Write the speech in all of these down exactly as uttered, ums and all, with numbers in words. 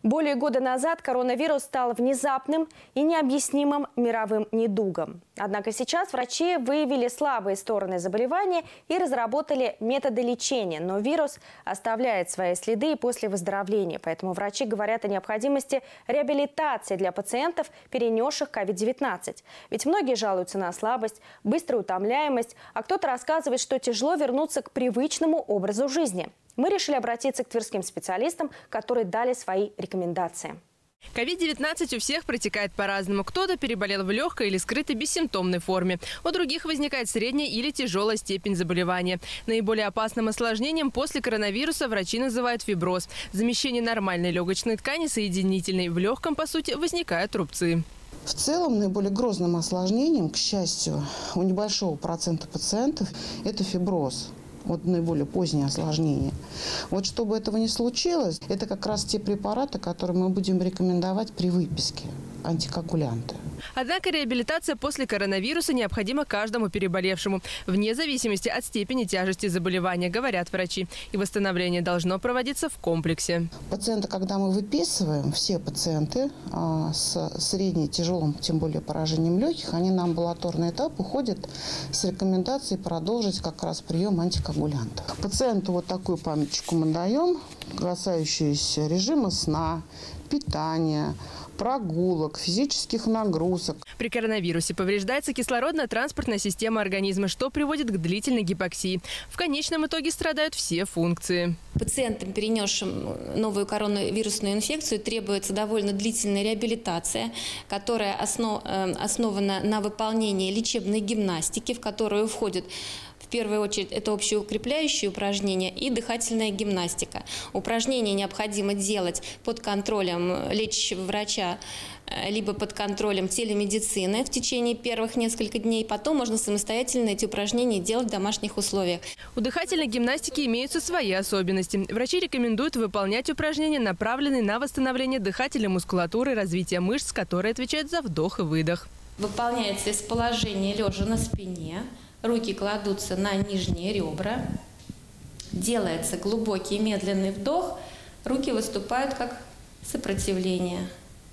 Более года назад коронавирус стал внезапным и необъяснимым мировым недугом. Однако сейчас врачи выявили слабые стороны заболевания и разработали методы лечения. Но вирус оставляет свои следы и после выздоровления. Поэтому врачи говорят о необходимости реабилитации для пациентов, перенесших ковид девятнадцать. Ведь многие жалуются на слабость, быструю утомляемость, а кто-то рассказывает, что тяжело вернуться к привычному образу жизни. Мы решили обратиться к тверским специалистам, которые дали свои рекомендации. ковид девятнадцать у всех протекает по-разному. Кто-то переболел в легкой или скрытой бессимптомной форме. У других возникает средняя или тяжелая степень заболевания. Наиболее опасным осложнением после коронавируса врачи называют фиброз. Замещение нормальной легочной ткани соединительной. В легком, по сути, возникают рубцы. В целом, наиболее грозным осложнением, к счастью, у небольшого процента пациентов – это фиброз. Вот наиболее позднее осложнение. Вот чтобы этого не случилось, это как раз те препараты, которые мы будем рекомендовать при выписке, антикоагулянты. Однако реабилитация после коронавируса необходима каждому переболевшему, вне зависимости от степени тяжести заболевания, говорят врачи. И восстановление должно проводиться в комплексе. Пациента, когда мы выписываем, все пациенты а, с средней, тяжелым, тем более поражением легких, они на амбулаторный этап уходят с рекомендацией продолжить как раз прием антикоагулянтов. Пациенту вот такую памяточку мы даем, касающуюся режима сна, питания, прогулок, физических нагрузок. При коронавирусе повреждается кислородно-транспортная система организма, что приводит к длительной гипоксии. В конечном итоге страдают все функции. Пациентам, перенесшим новую коронавирусную инфекцию, требуется довольно длительная реабилитация, которая основ, основана на выполнении лечебной гимнастики, в которую входит в первую очередь это общеукрепляющие упражнения и дыхательная гимнастика. Упражнения необходимо делать под контролем лечащего врача, либо под контролем телемедицины в течение первых нескольких дней. Потом можно самостоятельно эти упражнения делать в домашних условиях. У дыхательной гимнастики имеются свои особенности. Врачи рекомендуют выполнять упражнения, направленные на восстановление дыхательной мускулатуры, развитие мышц, которые отвечают за вдох и выдох. Выполняется из положения лежа на спине. Руки кладутся на нижние ребра. Делается глубокий медленный вдох. Руки выступают как сопротивление.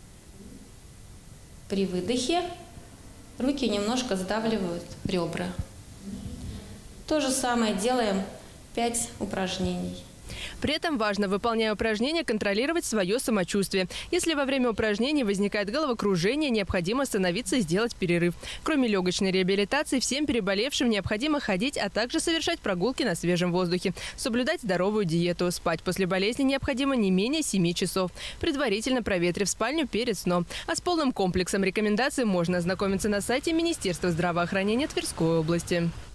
При выдохе руки немножко сдавливают ребра. То же самое делаем пять упражнений. При этом важно, выполняя упражнения, контролировать свое самочувствие. Если во время упражнений возникает головокружение, необходимо остановиться и сделать перерыв. Кроме легочной реабилитации, всем переболевшим необходимо ходить, а также совершать прогулки на свежем воздухе, соблюдать здоровую диету. Спать после болезни необходимо не менее семи часов, предварительно проветрив спальню перед сном. А с полным комплексом рекомендаций можно ознакомиться на сайте Министерства здравоохранения Тверской области.